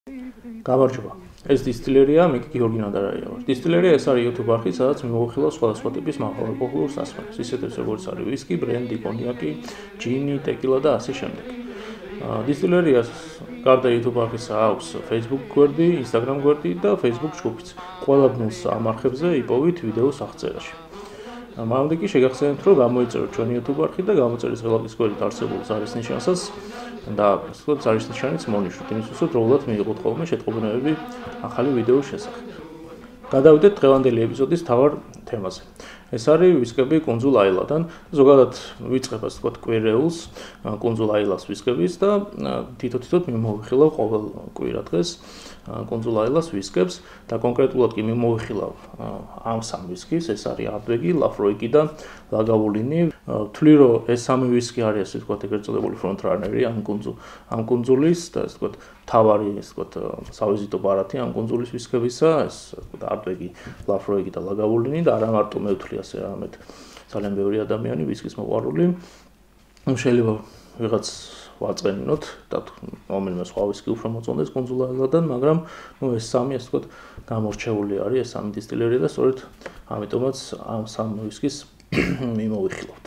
გამარჯობა. ეს დისტილერია მიკი გიორგი ნადარაია ვარ. დისტილერია ეს არის YouTube არხი, სადაც მიმოვიხილავ სხვადასხვა ტიპის ალკოჰოლურ სასმელს, ისეთებს როგორც არის ვისკი, ბრენდი, კონიაკი, ჯინი, ტეკილა და ასე შემდეგ. დისტილერიას გარდა YouTube არხისა აქვს Facebook გვერდი, Instagram გვერდი და Facebook ჯგუფიც. ყველა ბნელს ამ არხებზე იპოვით ვიდეოს აღწერაში. მანამდე კი შეგახსენებთ, რომ გამოიწეროთ ჩვენი YouTube არხი და გამოწერის ღელაკის გვერდით არსებულ ზარის ნიშანსაც და ზარის ნიშანიც მონიშნოთ, იმისთვის რომ დროულად მიიღოთ ხოლმე შეტყობინებები ახალი ვიდეოს შესახებ. გადავიდეთ დღევანდელი ეპიზოდის მთავარ თემაზე. ეს არის ვისკები კუნძულ აილადან. ზოგადად ვიწყებ ასე ვთქვათ კვირეულს კუნძულ აილას ვისკების და თითო-თითოდ მიმოვიხილავ ყოველ კვირა დღეს კუნძულ აილას ვისკებს და კონკრეტულად კი მიმოვიხილავ ამ სამ ვისკის, ეს არის არტბეგი, ლაფროიკი და ლაგავულინი. ვთვლი რომ ეს სამი ვისკი არის ასე ვთქვათ ეგრეთ წოდებული ფრონტრანერი ამ კუნძულის და ასე ვთქვათ მთავარი ასე ვთქვათ სავიზიტო ბარათი ამ კუნძულის ვისკებისა, ეს ასე ვთქვათ არტბეგი, ლაფროიკი და ლაგავულინი და არა მარტო მე ვთვლი ასე რამეთ ძალიან ბევრი ადამიანი ვისკის მოყვარული. შეიძლება ვიღაც ვაწყენინოთ და რომელიმე სხვა ვისკი უფრო მოწონდეს კუნძულ აილადან, მაგრამ ეს სამი ასე ვთქვათ გამორჩეული არის ეს სამი დისტილერია და სწორედ ამიტომაც ამ სამ ვისკის მიმოვიხილავთ.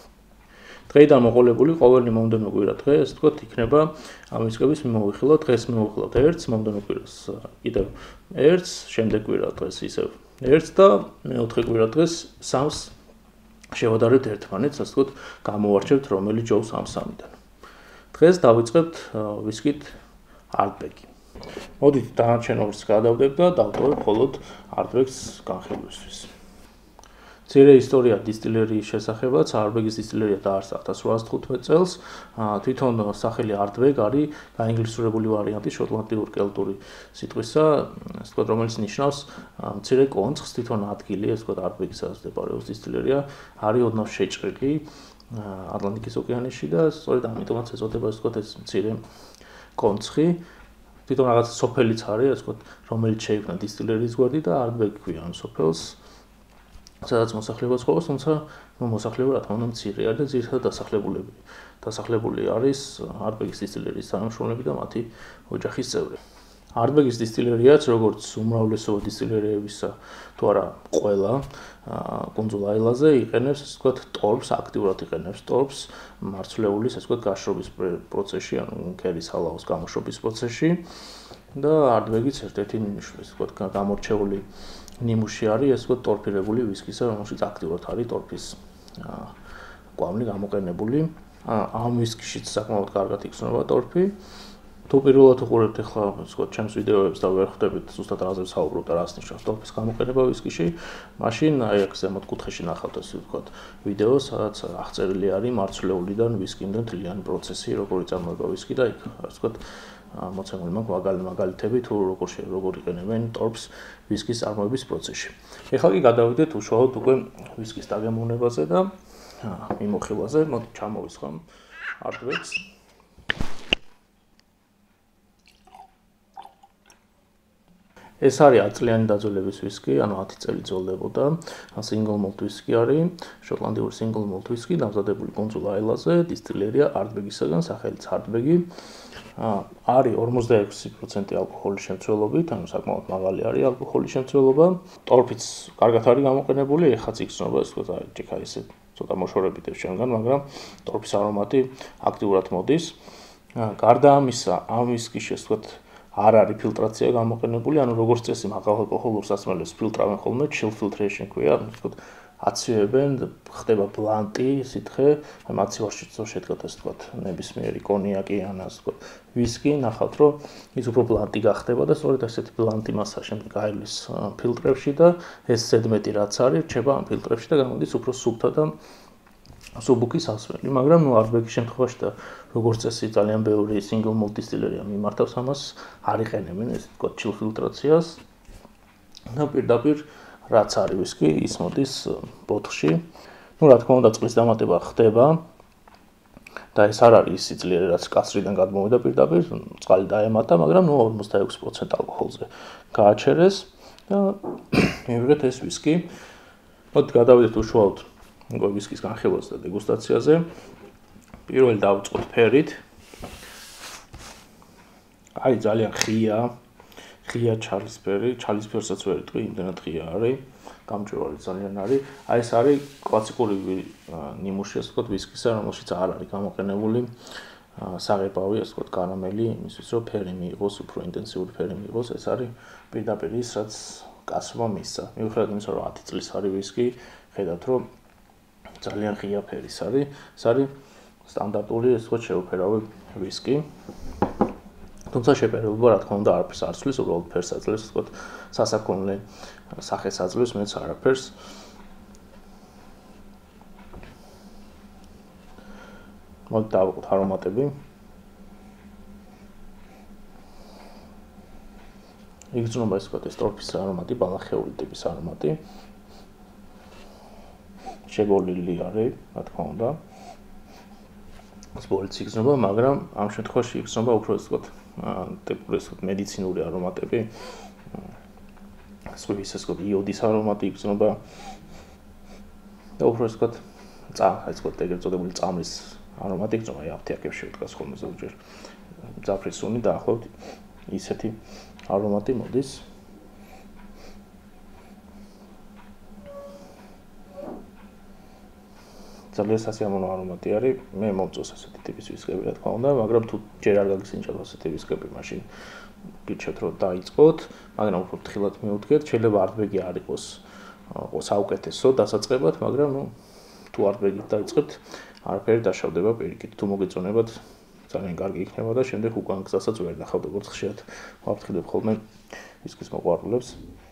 დღეიდან მოყოლებული ყოველი მომდევნო კვირა დღე ასე ვთქვათ იქნება ამ ვისკების მიმოვიხილვა. დღეს მიმოვიხილავთ ერთს, მომდევნო კვირას კიდევ ერთს, შემდეგ კვირა დღეს ისევ ერთს და მეოთხე კვირა დღეს სამს შევადარებთ ერთმანეთს, ასე ვთქვათ გამოვარჩევთ რომელი ჯობს ამ სამიდან. დღეს დავიწყებთ ვისკით არტბეგი. მოდით დანარჩენ ორს გადავდებ და დავტოვებ მხოლოდ არტბეგს განხილვისთვის. მცირე ისტორია დისტილერიის შესახებაც. არტბეგის დისტილერია დაარსდა 1815 წელს. თვითონ სახელი არტბეგ არის გაინგლისურებული ვარიანტი შოტლანდიური კელტური სიტყვისა, ასე ვთქვათ, რომელიც ნიშნავს მცირე კონცხს. თვითონ ადგილი, ასე ვთქვათ, არტბეგის სადაც მდებარეობს დისტილერია, არის ოდნავ შეჭრილი ატლანტიკის ოკეანეში და სწორედ ამიტომაც ეწოდება ასე ვთქვათ ეს მცირე კონცხი. თვითონ რაღაც სოფელიც არის, ასე ვთქვათ, რომელიც შეიქმნა დისტილერიის გვერდით და არტბეგი ქვია ამ სოფელს. სადაც მოსახლეობა ცხოვრობს, თუმცა მოსახლეობა რა თქმა უნდა მცირე არის და ძირითადად დასახლებული არის არტბეგის დისტილერიის თანამშრომლები და მათი ოჯახის წევრები. არტბეგის დისტილერიაც როგორც უმრავლესობა დისტილერიებისა თუ არა ყველა კუნძულ აილაზე იყენებს ასე ვთქვათ ტორფს, აქტიურად იყენებს ტორფს მარცვლეულის ასე ვთქვათ გაშრობის პროცესში, ანუ ქერის ჰალაოს გამოშვების პროცესში და არტბეგიც ერთ-ერთი ასე ვთქვათ გამორჩეული ნიმუში არის ასე ვთქვათ ტორფირებული ვისკისა, რომელშიც აქტიურად არის ტორფის კვამლი გამოყენებული. ამ ვისკიშიც საკმაოდ კარგად იგრძნობა ტორფი. თუ პირველად უყურებთ ახლა ასე ვთქვათ ჩემს ვიდეოებს და ვერ ხვდებით ზუსტად რაზე ვსაუბრობ და რას ნიშნავს ტორფის გამოყენება ვისკიში, მაშინ აი აქ ზემოთ კუთხეში ნახავთ ასე ვთქვათ ვიდეო, sadაც აღწერილი არის მარცვლეულიდან ვისკიმდე მთლიანი პროცესი, როგორი წარმოება ვისკი და იქ ასე ვთქვათ მოცემული მაქვს მაგალითები თუ როგორ იყენებენ ტორფს ვისკის წარმოების პროცესში. ეხლა კი გადავიდეთ უშუალოდ უკვე ვისკის დაგემოვნებაზე და მიმოხილვაზე. მოდით ჩამოვისხამ არტბეგს. ეს არის 10 წლიანი დაძველების ვისკი, ანუ 10 წელი ძველდებოდა. single malt ვისკი არის, შოტლანდიური single malt ვისკი, დამზადებული კუნძულ აილაზე, დისტილერია არტბეგისაგან, სახელიც არტბეგი. არის 46% ალკოჰოლის შემცველობით, ანუ საკმაოდ მაღალი არის ალკოჰოლის შემცველობა. ტორფიც კარგად არის გამოყენებული, ეხაც იგრძნობა, ასე ვთქვათ, ჭიქა ისე ცოტა მოშორებით ჩვენგან, მაგრამ ტორფის არომატი აქტიურად მოდის. გარდა ამისა, ამ ვისკიში ასე ვთქვათ არ არის ფილტრაცია გამოყენებული, ანუ როგორც წესი მაღალ ალკოჰოლურ სასმელებს ფილტრავენ ხოლმე, chill filtration ქვია, ანუ ვთქვათ აცივებენ, ხდება ბლანტი სითხე, მაცივარშიც შედგათ ასე ვთქვათ ნებისმიერი კონიაკი ან ასე ვთქვათ ვისკი, ნახავთ რომ ის უფრო ბლანტი გახდება და სწორედ ასეთი ბლანტი მასა შემდეგ აივლის ფილტრებში და ეს ზედმეტი რაც არის, რჩება ამ ფილტრებში და გამოდის უფრო სუფთა და სუბუქი სასმელი, მაგრამ არტბეგის შემთხვევაში და როგორც წესი ძალიან ბევრი single malt დისტილერია მიმართავს ამას, არ იყენებენ ესე ვთქვათ chill ფილტრაციას და პირდაპირ რაც არის ვისკი, ის მოდის ბოთლში. რა თქმა უნდა წყლის დამატება ხდება და ეს არ არის ის სიძლიერე, რაც კასრიდან გადმოვიდა პირდაპირ, წყალი დაემატა, მაგრამ 46% ალკოჰოლზე გააჩერეს და მივიღეთ ეს ვისკი. მოდით გადავიდეთ უშუალოდ ვისკის განხილვაზე და დეგუსტაციაზე. პირველი დავიწყოთ ფერით. არის ძალიან ღია ჩალისფერსაც ვერ იტყვი, იმდენად ღია არის, გამჭვირვალე ძალიან არის. აი ეს არის კლასიკური ნიმუში, ასე ვთქვათ, ვისკისა, რომელშიც არ არის გამოყენებული საღებავი, ასე ვთქვათ, კარამელი, იმისთვის რომ ფერი მიიღოს, უფრო ინტენსიური ფერი მიიღოს, ეს არის პირდაპირ ის, რაც კაცმა მისცა. მიუხედავად იმისა, რომ 10 წლის არის ვისკი, ხედავთ, რომ ძალიან ღია ფერის არის, ეს არის სტანდარტული, ასე ვთქვათ, შეუფერავი ვისკი. თუმცა შეფერილობა, რა თქმა უნდა, არაფერს არ ცვლის, უბრალოდ ფერს აძლევს, ასე ვთქვათ, სასაქონლე სახეს აძლევს, მეც არაფერს. მოდით დავუყოთ არომატები. იგრძნობა, ასე ვთქვათ, ეს ტორფის არომატი, ბალახეული ტიპის არომატი. შეგოლილი არის, რა თქმა უნდა. სპორტს იგრძნობა, მაგრამ ამ შემთხვევაში იგრძნობა უფრო, ასე ვთქვათ, ტიპური, ასე ვთქვათ, მედიცინური არომატები. სხვის, ასე ვთქვათ, იოდის არომატი იგრძნობა. და უფრო, ასე ვთქვათ, ასე ვთქვათ, ეგრეთ წოდებული წამლის არომატი იგრძნობა, აი აფთიაქებში ვდგას ხოლმე ზოგჯერ ძაფრის სუნი დაახლოებით ისეთი არომატი მოდის. ძალიან სასიამოვნო არომატი არის. მე მომწონს ასეთი ტიპის ვისკები, რა თქმა უნდა, მაგრამ თუ ჯერ არ გაგისინჯათ ასეთი ვისკები, მაშინ გიჩვენებთ რომ დაიწყოთ, მაგრამ უფრო ფრთხილად მიუდგეთ. შეიძლება არტბეგი არ იყოს საუკეთესო დასაწყებად, მაგრამ თუ არტბეგით დაიწყებთ, არაფერი დაშავდება პირიქით. თუ მოგეწონებათ, ძალიან კარგი იქნება და შემდეგ უკან გზასაც ვერ ნახავთ, როგორც ხშირად ვაფრთხილებ ხოლმე ვისკის მოყვარულებს.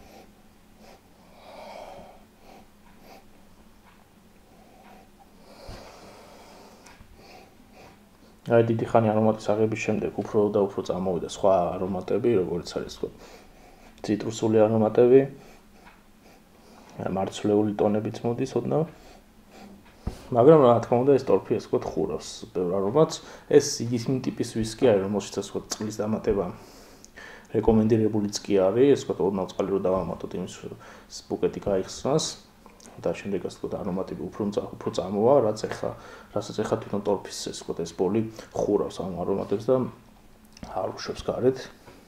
აი დიდი ხანი არომატის აღების შემდეგ უფრო და უფრო წამოვიდა სხვა არომატები, როგორც არის თქო ციტრუსული არომატები, მარცვლეული ტონებიც მოდის ოდნავ. მაგრამ რა თქმა უნდა ეს ტორფი ასე ვთქვათ ხურავს ბევრ არომატს. ეს ის ტიპის ვისკი არის, რომელშიც ასე ვთქვათ წყლის დამატება რეკომენდირებულიც კი არის, ასე ვთქვათ ოდნავ წყალი რო დავამატოთ იმის ბუკეტი გაიხსნას. და შემდეგ ასე ვთქვათ არომატები უფრო წამოვა, რასაც ეხა თვითონ ტორფის ასე ვთქვათ ეს ბოლი ხურავს ამ არომატებს და არ უშვებს გარეთ.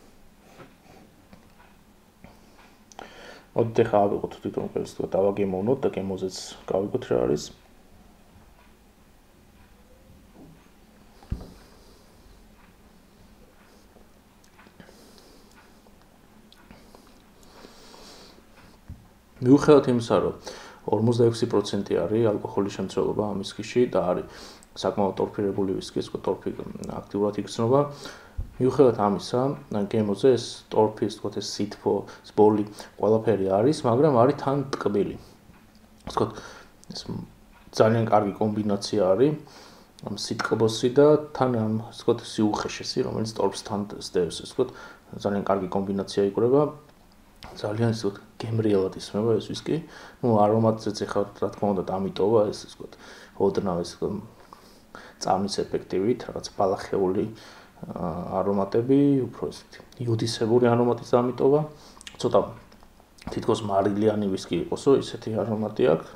მოდით ეხა ავიღოთ თვითონ ეს ვთქვათ დავაგემოვნოთ და გემოზეც გავიგოთ რა არის. მიუხედავად იმისა, რომ 46% არის ალკოჰოლის შემცველობა ამ ვისკიში და არის საკმაოდ ტორფირებული ვისკი, ეს ტორფი აქტიურად იგრძნობა. მიუხედავად ამისა, გემოზე ეს ტორფი, ეს თქო ეს სითბო, ბოლი, ყველაფერი არის, მაგრამ არის თან ტკბილი. თქო ეს ძალიან კარგი კომბინაცია არის ამ სიტკბოსი და თან ამ თქო სიუხეშესი, რომელიც ტორფს თან სდევს, ეს თქო ძალიან კარგი კომბინაცია იკვრება. ძალიან ისე გემრიელად ისმება ეს ვისკი. არომატზეც ეხლა რა თქმა უნდა დამიტოვა ეს ვთქვათ ოდნავ ეს წამის ეფექტივით, რაღაც ბალახეული არომატები, უფრო ესეთი იოდისებური არომატის დამიტოვა. ცოტა თითქოს მარილიანი ვისკი იყოსო, ისეთი არომატი აქვს.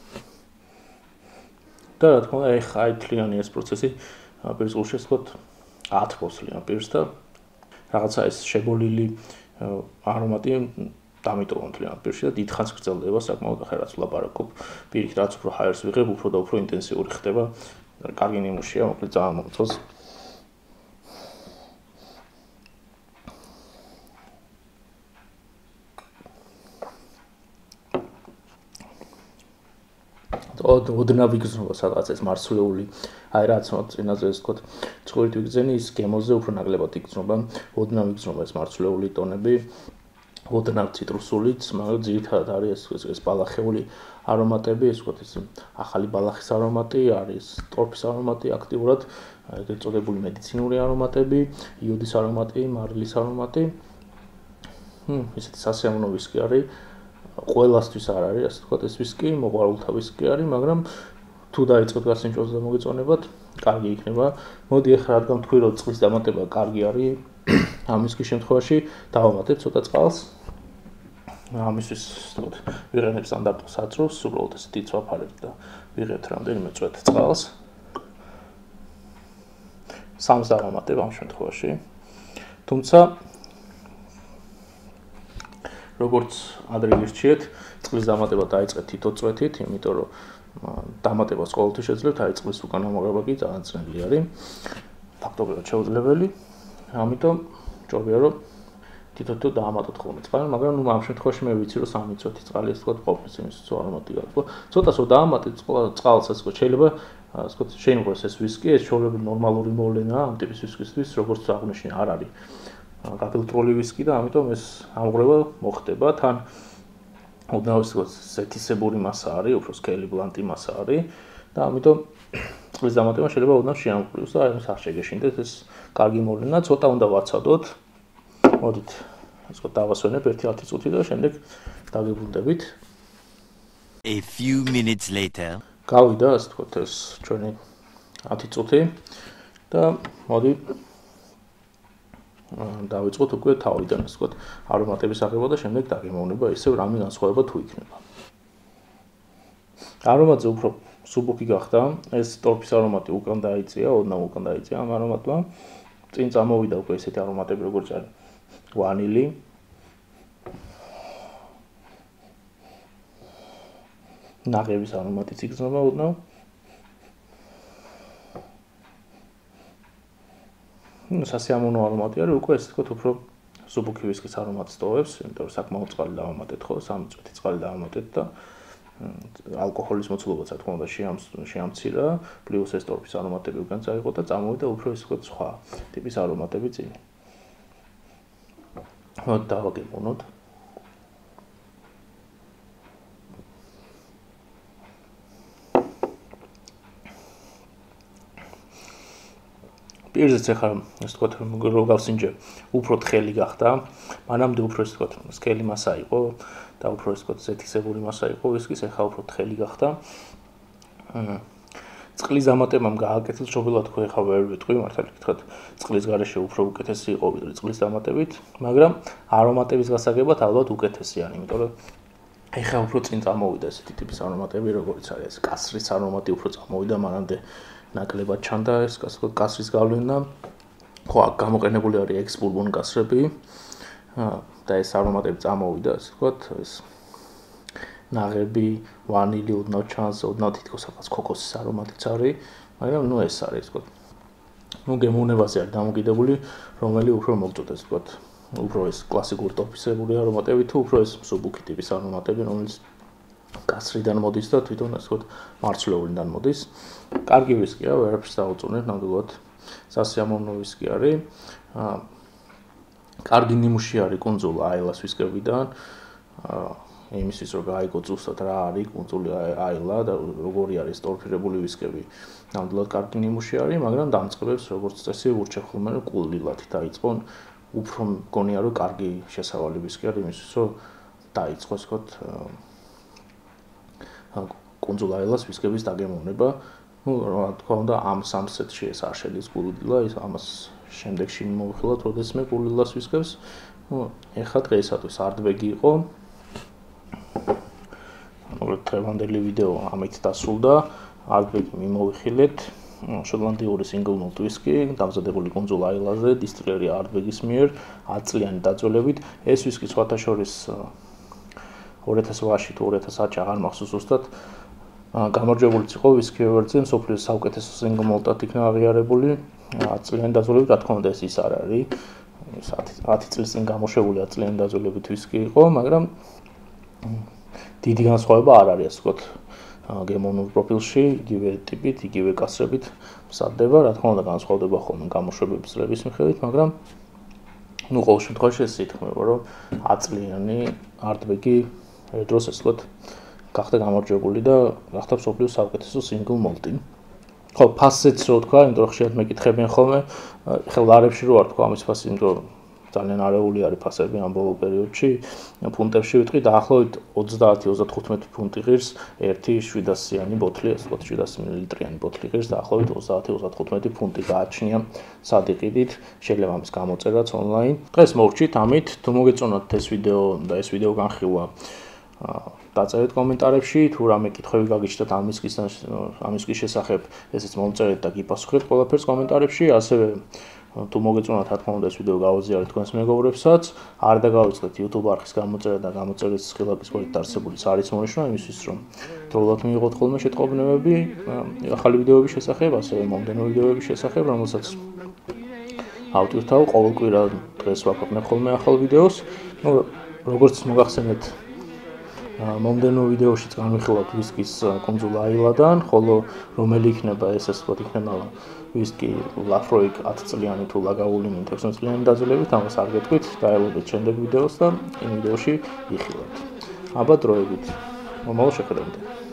და რა თქმა უნდა ეხა აი თლიანი ეს პროცესი პირის გულში ვთქვათ ათბობს ლიან პირს და რაღაცა ეს შეგოლილი არომატი დამიტოვონ თლიან პირში და დიდხანს გრძელდება საკმაოდ ახლა რაც ვლაპარაკობ პირიქით რაც უფრო ჰაერს ვიღებ უფრო და უფრო ინტენსიური ხდება კარგი ნიმუშია მოკლედ ძალიან მომწონს ოდნავ იგრძნობა სადღაც ეს მარცვლეული აი რაც წინაზე ეს თქო წვირით ვიგრძენი ის გემოზე უფრო ნაკლებად იგრძნობა ოდნავ იგრძნობა ეს მარცვლეული ტონები ოდნავ ციტრუსულიც მაგრამ ძირითადად არის ეს ბალახეული არომატები ეს თქო ეს ახალი ბალახის არომატი არის ტორფის არომატი აქტიურად ეგრეთ წოდებული მედიცინური არომატები იოდის არომატი მარილის არომატი ესეთი სასიამოვნო ვისკი არის ყველასთვის არ არის ასე ვთქვათ ეს ვისკი მოყვარულთა ვისკი არის მაგრამ თუ დაიწყოთ გასინჯვას და მოგეწონებათ კარგი იქნება მოდი ახლა რადგან თქვი რომ წყლის დამატება კარგი არის ამ ვისკის შემთხვევაში დავამატებ ცოტა წყალს ამისთვის ვთქვათ ვიღებ სტანდარტულ საწვროს უბრალოდ ესეთი ცვაფარებთ და ვიღებთ რამდენიმე წვეთ წყალს სამს დავამატებ ამ შემთხვევაში თუმცა როგორც ადრე გირჩიეთ, წყლის დამატება დაიწყეთ თითო წვეთით, იმიტომ რომ დამატებას ყოველთვის შეძლებთ, აი წყლის უკან ამოღება კი ძალიან ძნელი არის. ფაქტობრივად შეუძლებელი. ამიტომ ჯობია რომ თითო დაამატოთ ხოლმე წყალი, მაგრამ ნუ ამ შემთხვევაში მე ვიცი რომ 3 წუთი წყალი ასე ვთქვათ ყოფნის იმის თუ არომატი გაქვს. ცოტას რომ დაამატეთ წყალს ასე ვთქვათ, შეიძლება ასე ვთქვათ შეიმღეროს ეს ვისკი, ეს ჩვეულებრივ ნორმალური მოვლენაა ამ ტიპის ვისკისთვის, როგორც აღნიშნე არ არის გაფილტრული ვისკი და ამიტომ ეს ამღრევა მოხდება. თან ოდნავ ასე ვთქვათ ზეთისებური მასა არის, უფრო სქელი ბლანტი მასა არის და ამიტომ წყლის დამატება შეიძლება ოდნავ შეამყრიოს და აი ეს არ შეგეშინდეთ, ეს კარგი მოვლენაა, ცოტა უნდა ვაცადოთ. მოდით, ასე ვთქვათ, დავასვენებ 1-10 წუთი და შემდეგ დაგიბრუნდებით. A few minutes later. გავიდა, ასე ვთქვათ, ეს ჩვენი 10 წუთი და მოდი დავიწყოთ უკვე თავიდან, ასე ვთქვათ, არომატების აღება და შემდეგ დაგემოვნება ისევ რამე განსხვავება თუ იქნება. არომატზე უფრო სუბუქი გახდა, ეს ტორფის არომატი უკან დაიწია, ოდნავ უკან დაიწია ამ არომატმა. წინ წამოვიდა უკვე ესეთი არომატები როგორც არის ვანილი. ნაღების არომატიც იგრძნობა ოდნავ. სასიამოვნო არომატი არის, უკვე ესე ვთქვათ, უფრო სუბუქი ვისკის არომატს ტოვებს, იმიტომ რომ საკმაოდ წყალი დავამატეთ ხო, 3 წუთი წყალი დავამატეთ და ალკოჰოლის მოცულობაც რა თქმა უნდა შეამცირა, პლუს ეს ტორფის არომატები უკან წაიღო და წამოვიდა უფრო ესე ვთქვათ სხვა ტიპის არომატები წინ. მოდით დავაგემოვნოთ. პირზეც ახლა ასე ვთქვათ რო გავსინჯე, უფრო თხელი გახდა, მანამდე უფრო ასე ვთქვათ სქელი მასა იყო და უფრო ასე ვთქვათ ზეთისებური მასა იყო ვისკის, ახლა უფრო თხელი გახდა. წყლის დამატებამ გააკეთეს, შობილად თქვი ახლა ვერ ვიტყვი, მართალი გითხრათ, წყლის გარეშე უფრო უკეთესი იყო ვიდრე წყლის დამატებით, მაგრამ არომატების გასაგებად ალბათ უკეთესია, იმიტომ რომ ახლა უფრო წინ წამოვიდა ესეთი ტიპის არომატები, როგორც არის ეს კასრის არომატი უფრო წამოვიდა, მანამდე ნაკლებად ჩანდა ეს კასრის გავლენა. ხო, აქ გამოყენებული არის ექს-ბურბონ კასრები და ეს არომატები წამოვიდა, ასე ვთქვათ, ეს ნაღები, ვანილი ოდნავ ჩანს, ოდნავ თითქოს რაღაც ქოქოსის არომატიც არის, მაგრამ ნუ ეს არის, ასე ვთქვათ. ნუ გემოვნებაზე არის დამოკიდებული, რომელი უფრო მოგწოდებს, ასე ვთქვათ, უფრო ეს კლასიკური ტორფისებური არომატები თუ უფრო ეს სუბუქი ტიპის არომატები, რომელიც კასრიდან მოდის და თვითონ ასე ვთქვათ მარცვლეულიდან მოდის. კარგი ვისკია, ვერაფერს დაუწუნეთ, ნამდვილად სასიამოვნო ვისკი არის. კარგი ნიმუში არის კუნძულ აილას ვისკებიდან. იმისთვის რომ გაიგო ზუსტად რა არის კუნძული აილა და როგორი არის ტორფირებული ვისკები. ნამდვილად კარგი ნიმუში არის, მაგრამ დამწყებებს როგორც წესი ურჩევ ხოლმე რომ კულილად დაიწყონ. უფრო მგონია რომ კარგი შესავალი ვისკი არის იმისთვის რომ დაიწყოს ვთქვათ კუნძულ აილას ვისკების დაგემოვნება. ნუ რა თქმა უნდა ამ სამ სეტში ეს არ შედის კულილა, ის ამას შემდეგში მოვიხილავთ, როდესაც მე კულილას ვისკებს. ნუ ეხლა დღეისათვის არტბეგი იყო. ანუ დღევანდელი ვიდეო ამით დასრულდა. არტბეგი მიმოვიხილეთ. შოტლანდიური single malt whisky, დამზადებული კუნძულ აილაზე, დისტილერი არტბეგის მიერ, 10 წლიანი დაძველებით. ეს ვისკი სხვათა შორის 2008-ში თუ 2010-ში აღარ მახსოვს ზუსტად. გამარჯვებულიც იყო ვისკი-ევერზე, მსოფლიოს საუკეთესო single malt-ად იქნა აღიარებული. 10 წლიანი დაძველებით, რა თქმა უნდა ეს ის არ არის. 10 წლის წინ გამოშვებული 10 წლიანი დაძველებით ვისკი იყო, მაგრამ დიდი განსხვავება არ არის, ასე ვთქვათ. გემოვნულ პროფილში, იგივე ტიპით, იგივე კასრებით მზადდება, რა თქმა უნდა განსხვავდება ხოლმე გამოშვებების წლების მიხედვით, მაგრამ ნუ ყოველ შემთხვევაში ეს ითქმება, რომ 10 წლიანი არტბეგი დროს ასე ვთქვათ გახდა გამარჯვებული და გახდა მსოფლიოს საუკეთესო single malt-ი. ხო, ფასიც რო თქვა, იმიტომ რომ ხშირად მეკითხებიან ხოლმე, ხელარებში რო არ თქვა ამის ფასი, იმიტომ რომ ძალიან არეული არის ფასები ამ ბოლო პერიოდში. ფუნტებში ვიტყვი დაახლოებით 30-35 ფუნტი ღირს ერთი 700-იანი ბოთლი, ასე ვთქვათ 700 მლ-იანი ბოთლი ღირს დაახლოებით 30-35 ფუნტი გააჩნია სადიყიდით. შეიძლება ამის გამოწერაც ონლაინ. დღეს მოვრჩით ამით, თუ მოგეწონათ ეს ვიდეო და ეს ვიდეო განხილვა დაწერეთ კომენტარებში, თუ რამე კითხვები გაგიჩნდათ ამის შესახებ, ესეც მომწერეთ და გიპასუხებთ ყველაფერს კომენტარებში, ასევე თუ მოგეწონათ რა თქმა უნდა ეს ვიდეო გავაზიარეთ თქვენს მეგობრებსაც, არ დაგავიწყდეთ YouTube არხის გამოწერა და გამოწერის ხილაკის გვერდით არსებული არის მონიშნა იმისთვის რომ დროულად მიიღოთ ხოლმე შეტყობინებები ახალი ვიდეოების შესახებ, ასევე მომდევნო ვიდეოების შესახებ, რომელსაც ავტვირთავ ყოველ კვირა დღეს ვაქვეყნებ ხოლმე ახალ ვიდეოს. როგორც მოგახსენეთ მომდევნო ვიდეოშიც განვიხილავთ ვისკის კუნძულ აილადან, ხოლო რომელი იქნება ეს ასე ვთქვათ იქნება ვისკი ლაფროიკ 10 წლიანი თუ ლაგაულინი 16 წლიანი დაძლევით, ამას არ გეტყვით, დაელოდეთ შემდეგ ვიდეოს და იმ ვიდეოში იხილავთ. აბა დროებით. მომავალ შეხვედრამდე.